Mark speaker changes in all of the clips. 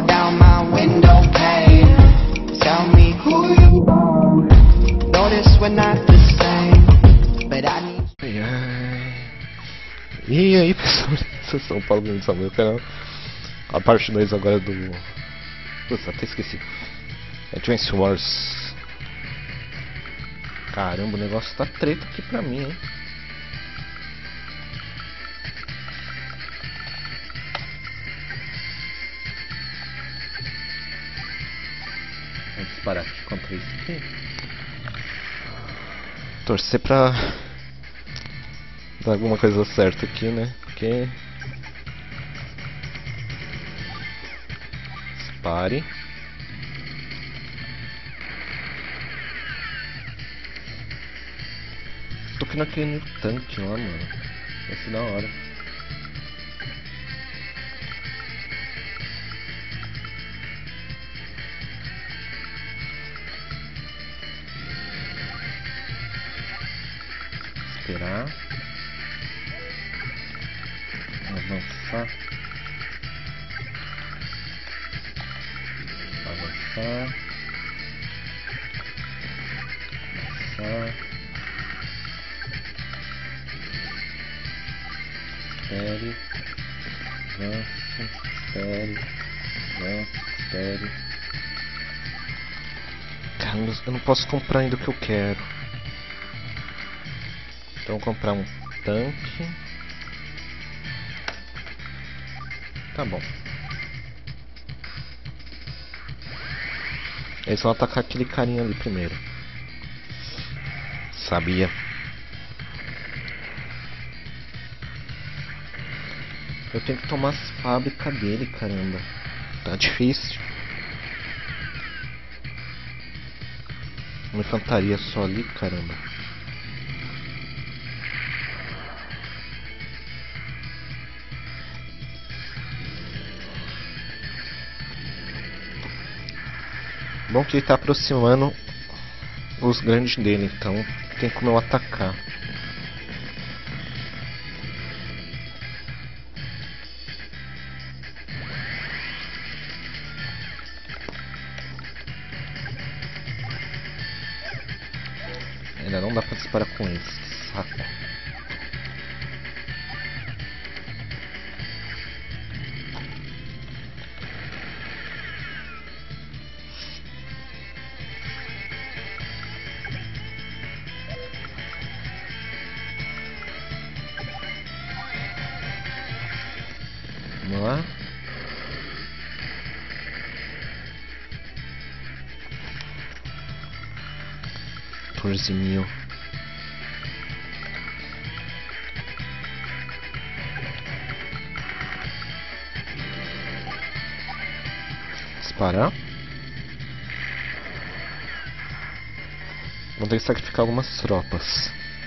Speaker 1: roll down my window pane. Tell me who you are. Notice we're not the same, but I need.
Speaker 2: E aí pessoal, São Paulo, bem-vindos ao meu canal. A parte 2 agora do... Putz, até esqueci. Advance Wars. Caramba, o negócio tá treta aqui pra mim, hein. Vou disparar aqui contra isso aqui. Torcer pra dar alguma coisa certa aqui, né? Porque... Dispare. Tô aqui naquele tanque lá, mano. Vai ser da hora. Esperar. Avançar. Avançar. Avançar. Espere. Avance. Espere. Avance. Espere. Caramba, eu não posso comprar ainda o que eu quero. Então vou comprar um tanque. Tá bom. Eles vão atacar aquele carinha ali primeiro. Sabia. Eu tenho que tomar as fábricas dele, caramba. Tá difícil. Uma infantaria só ali, caramba. Bom que ele tá aproximando os grandes dele, então tem como eu atacar. Ainda não dá pra disparar com eles, que saco. Vamos lá. $14.000. Disparar. Vou ter que sacrificar algumas tropas.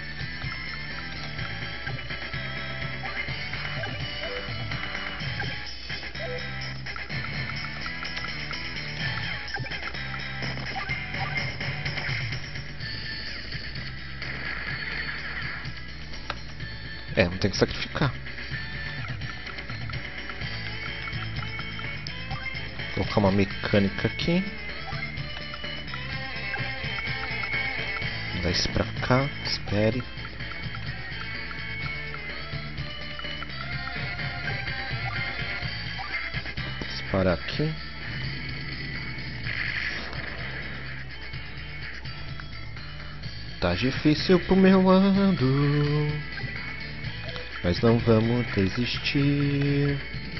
Speaker 2: Vou ter que sacrificar. Vou colocar uma mecânica aqui. Vou dar isso pra cá. Espere. Disparar aqui. Tá difícil pro meu lado, mas não vamos desistir.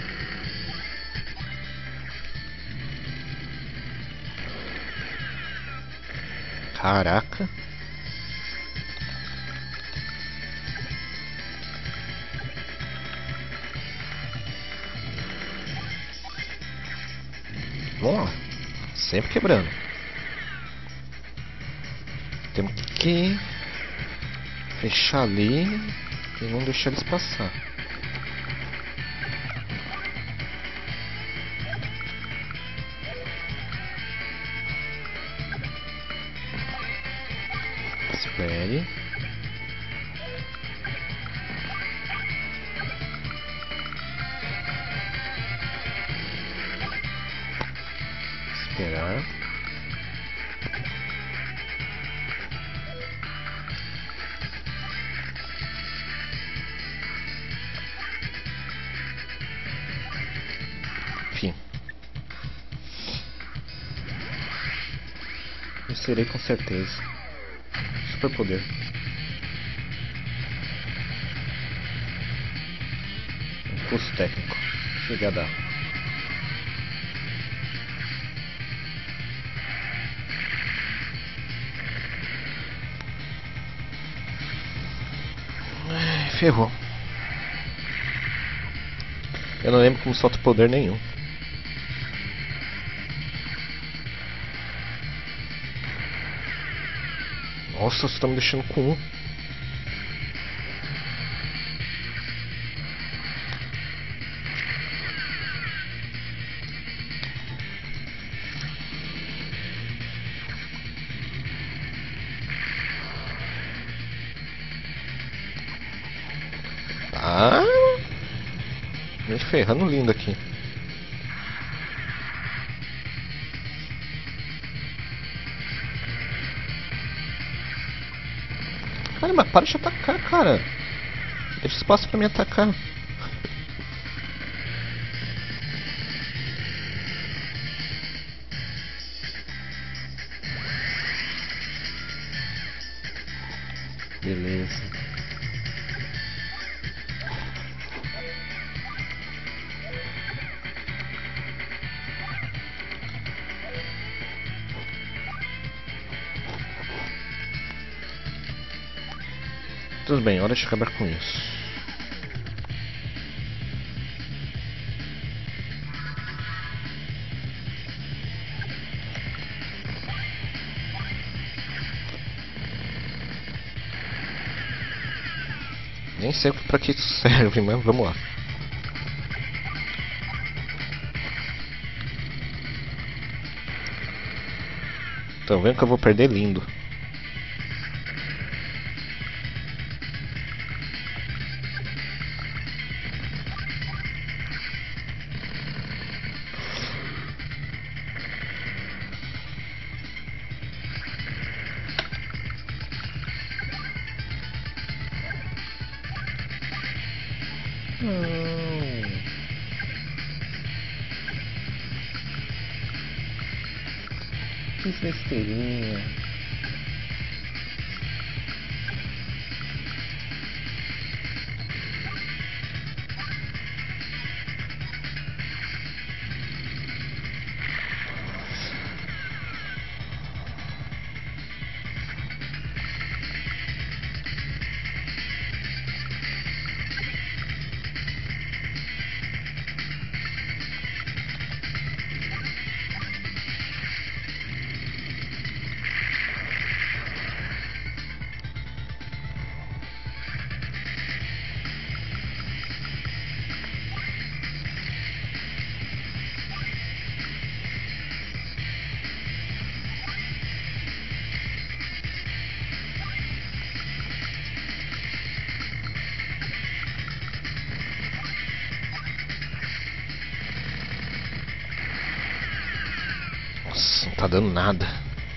Speaker 2: Caraca. Vamos lá. Sempre quebrando. Temos que fechar ali e não deixar eles passar. Espere. Esperar. Enfim. Vencerei com certeza. Superpoder. Impulso técnico. Chegada. Ferrou. Eu não lembro como solta poder nenhum. Nossa, você tá me deixando com um. Tá me ferrando lindo aqui. Cara, mas para de atacar, cara. Deixa espaço pra me atacar. Beleza. Tudo bem, hora de acabar com isso. Nem sei pra que isso serve, mas vamos lá. Então, vendo que eu vou perder lindo. Que besteirinha. Nossa, não tá dando nada.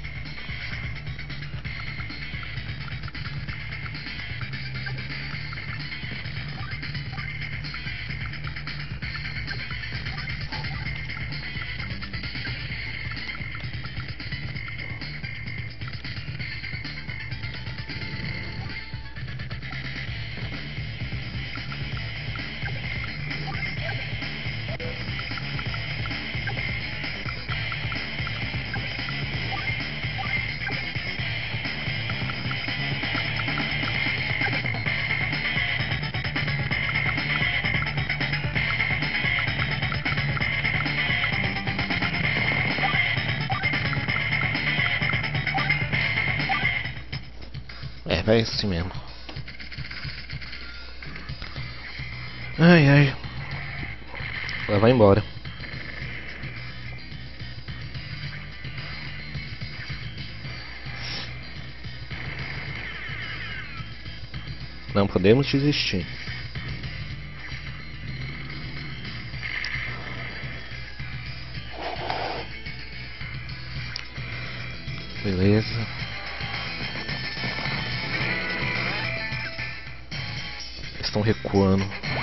Speaker 2: É, vai assim mesmo. Ai, ai. Ela vai embora. Não podemos desistir. Beleza. Estão recuando.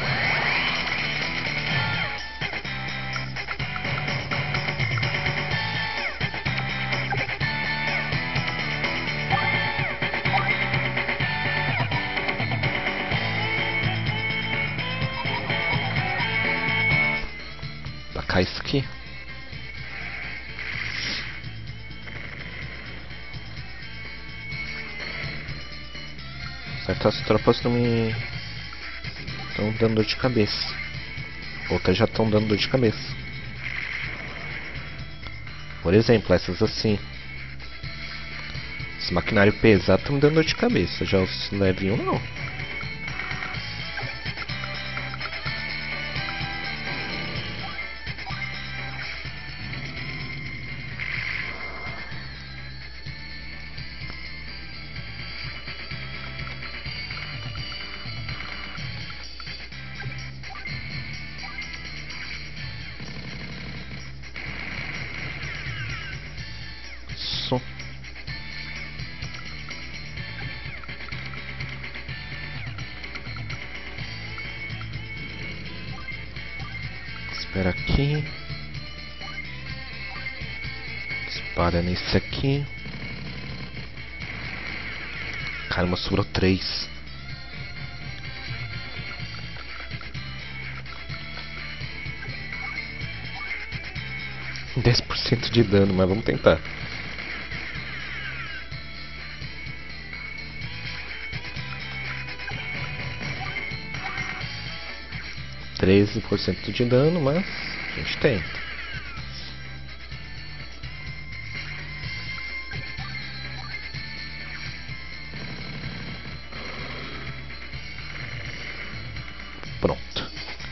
Speaker 2: Tacar isso aqui. Certas tropas não me estão dando dor de cabeça. Outras já estão dando dor de cabeça. Por exemplo, essas assim. Esse maquinário pesado tá me dando dor de cabeça. Já os levinhos não. Isso. Espera aqui. Dispara nesse aqui. Caramba, sobrou 3. %10 de dano, mas vamos tentar. %13 de dano, mas a gente tenta. Pronto.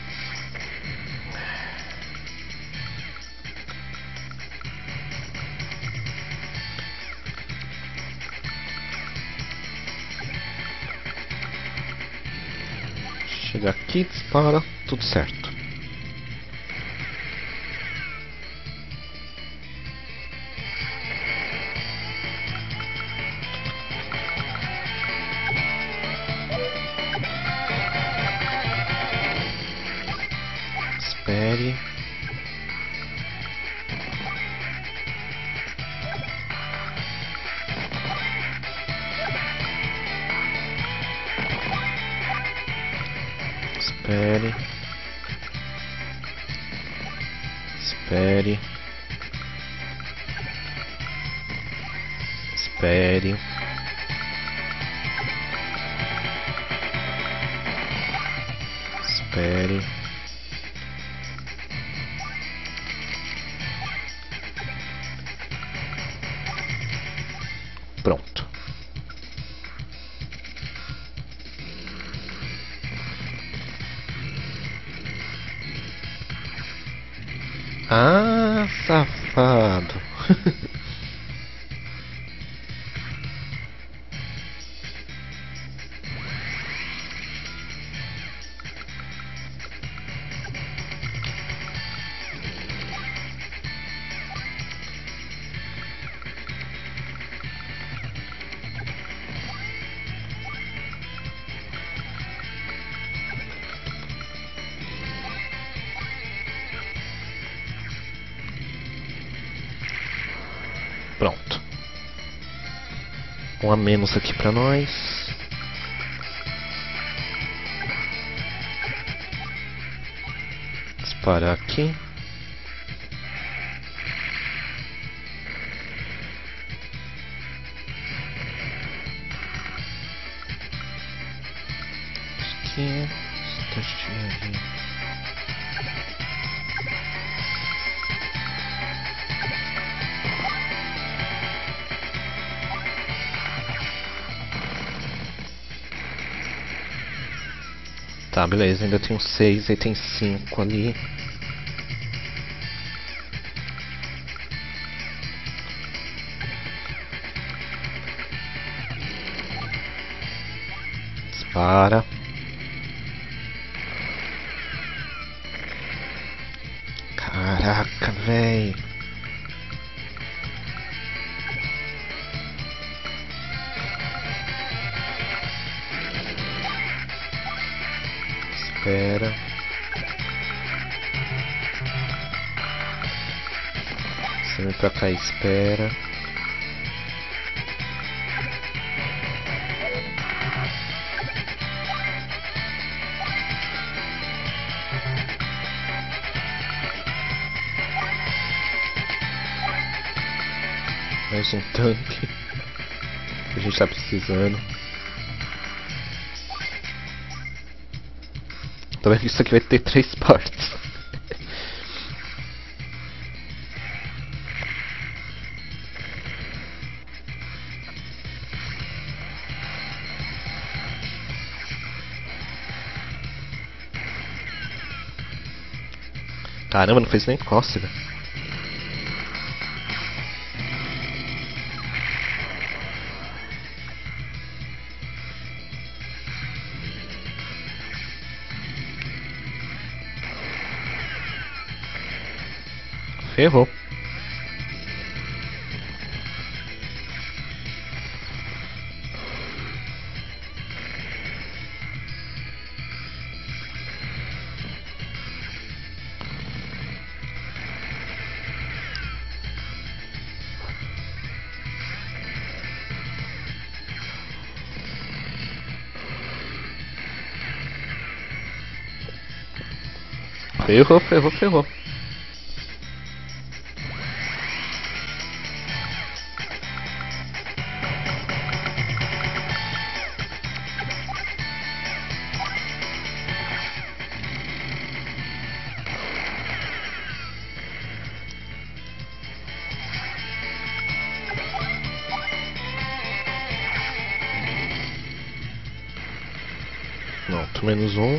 Speaker 2: Chega aqui, dispara, tudo certo. Espere. Espere. Espere. Espere. Espere. Pronto. Ah, safado. Pronto. Um a menos aqui pra nós. Disparar aqui. Aqui. Tá, beleza, ainda tem 6, aí tem 5 ali. Dispara. Caraca, véi. espera. Você vem pra cá e espera. Mais um tanque que a gente tá precisando. Tá vendo que isso aqui vai ter 3 partes. Caramba, não fez nem cócega. Ferrou. Ferrou, ferrou, ferrou. Pronto, menos um.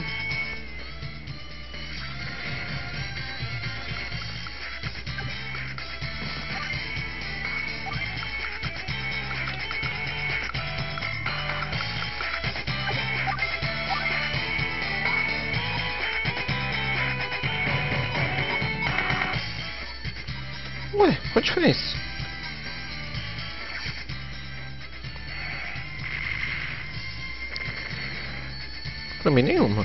Speaker 2: Ué, qual a diferença? Pra mim nenhuma.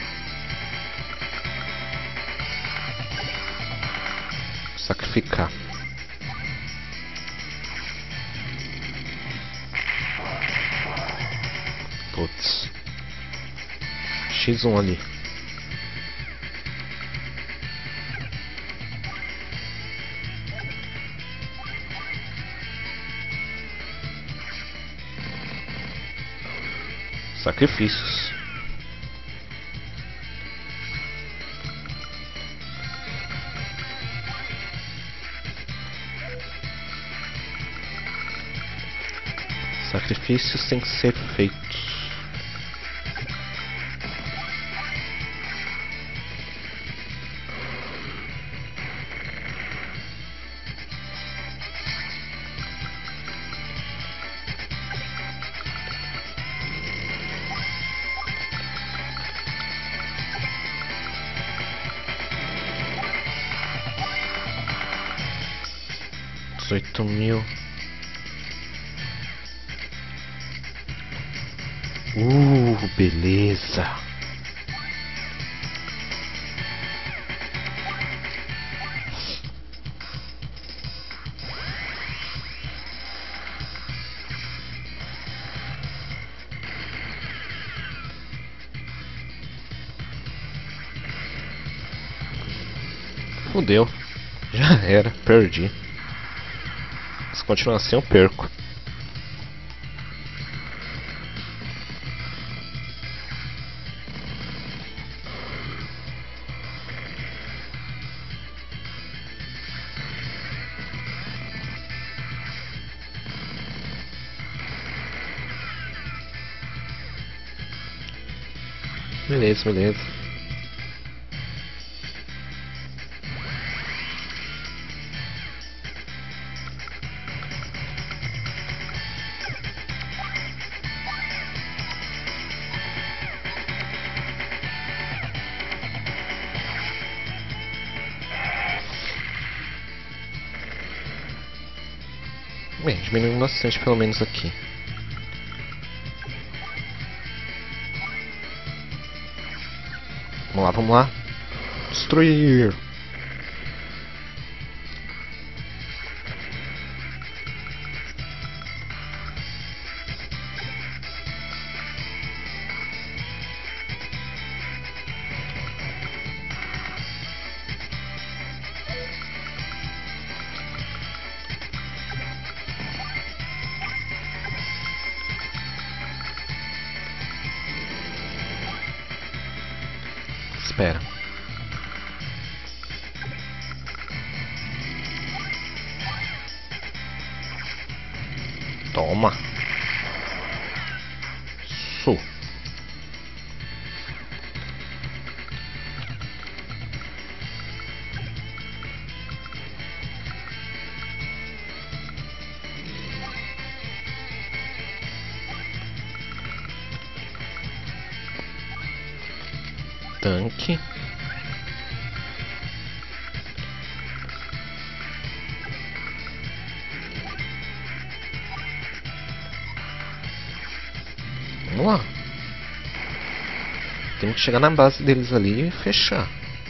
Speaker 2: Sacrificar. Putz. X1 ali. Sacrifícios. Sacrifícios têm que ser feitos. $18.000. Beleza. Fudeu. Já era, perdi. Se continuar assim eu perco. Beleza, beleza. Bem, diminuiu bastante pelo menos aqui. Vamos lá, vamos lá. Destruir. Espera. Toma. Isso. Tanque. Vamos lá. Tem que chegar na base deles ali e fechar.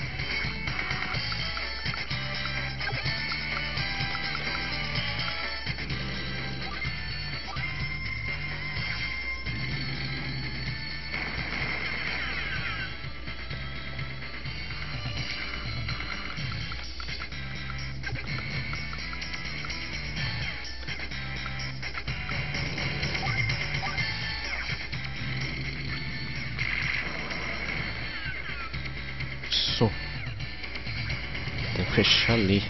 Speaker 2: Isso. Tem que fechar ali.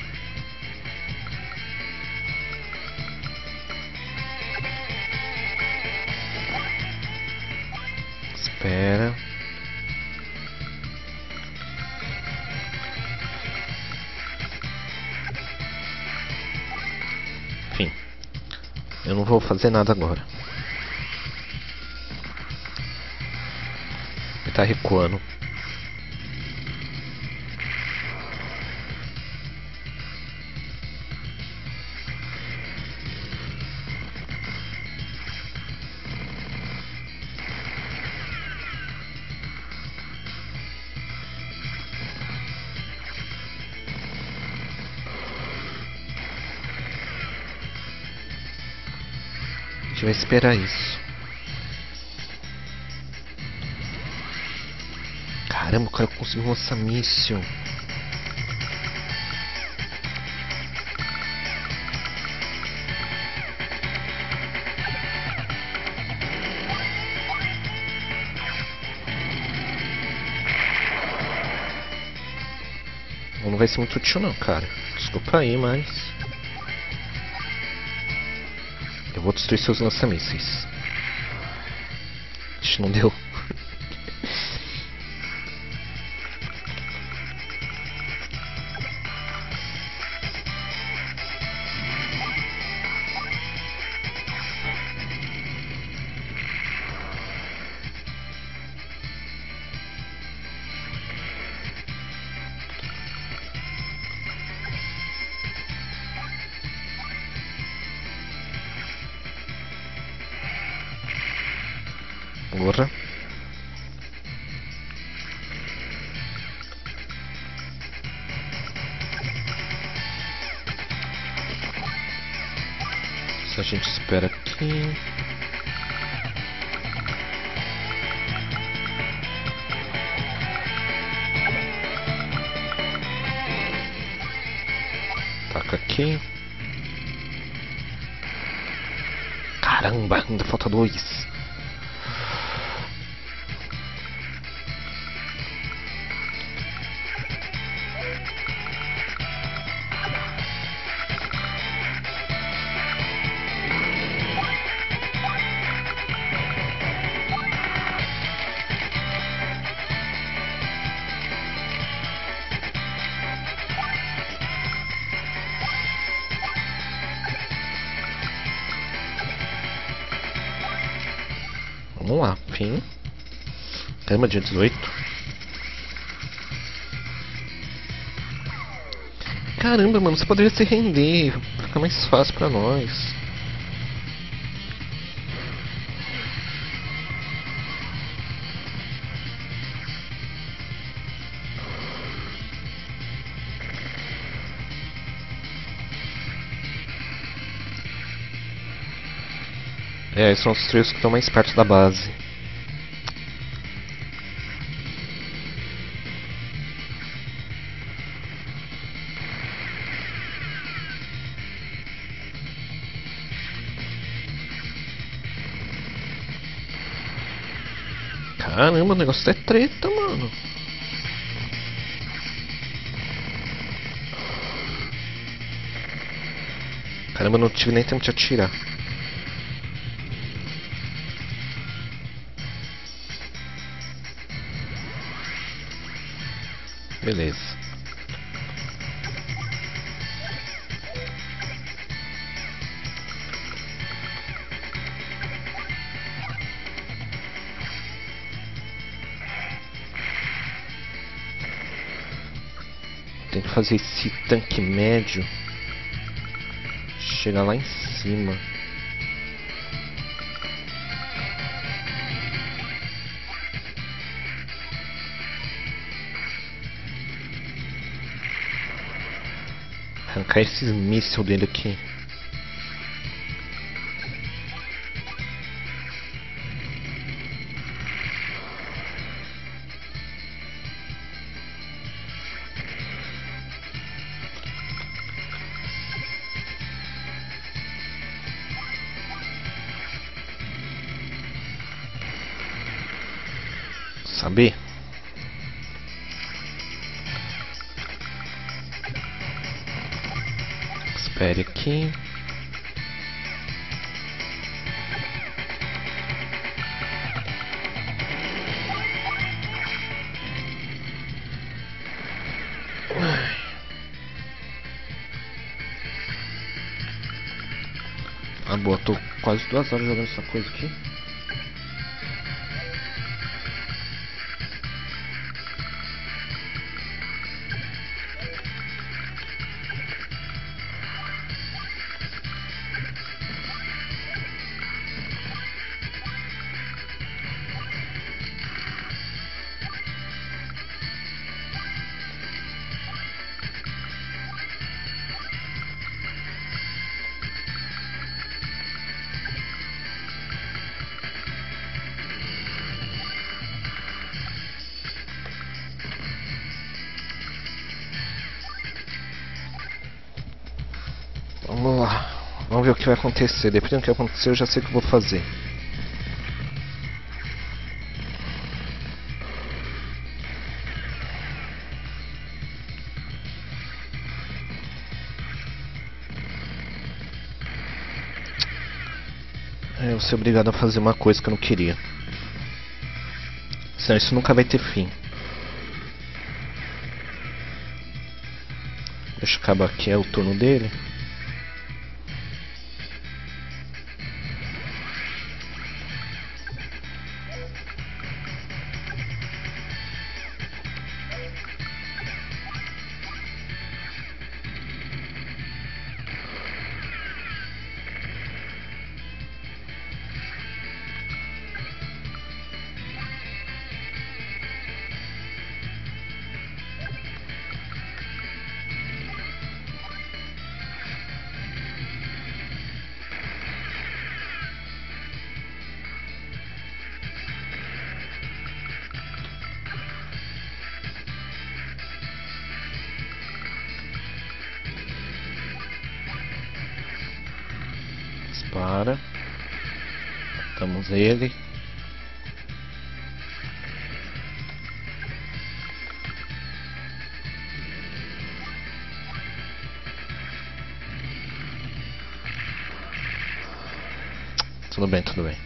Speaker 2: Espera. Enfim. Eu não vou fazer nada agora. Ele tá recuando. A gente vai esperar isso. Caramba, o cara conseguiu lançar míssil. Não vai ser muito útil não, cara. Desculpa aí, mas... eu vou destruir seus lança-mísseis. Acho que não deu. Porra. Se a gente espera aqui. Taca aqui. Caramba, ainda falta 2. Vamos lá, fim. Caramba, dia 18. Caramba, mano, você poderia se render. Fica mais fácil pra nós. É, são os trios que estão mais perto da base. Caramba, o negócio é treta, mano. Caramba, eu não tive nem tempo de atirar. Beleza. Tem que fazer esse tanque médio chegar lá em cima. Arrancar esses mísseis dele aqui. Saber? Espere aqui. Ah, boa, tô quase 2 horas jogando essa coisa aqui. Vamos lá. Vamos ver o que vai acontecer. Dependendo do que acontecer, eu já sei o que eu vou fazer. Eu vou ser obrigado a fazer uma coisa que eu não queria. Senão isso nunca vai ter fim. Deixa eu acabar aqui, é o turno dele. Dispara. Matamos ele. Tudo bem, tudo bem.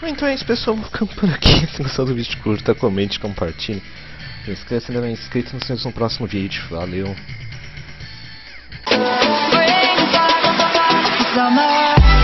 Speaker 2: Então é isso, pessoal. Vou ficando por aqui. Se gostou do vídeo, curta, comente, compartilhe. Não esqueça de ainda não é inscrito. Nos vemos no próximo vídeo. Valeu.
Speaker 3: Summer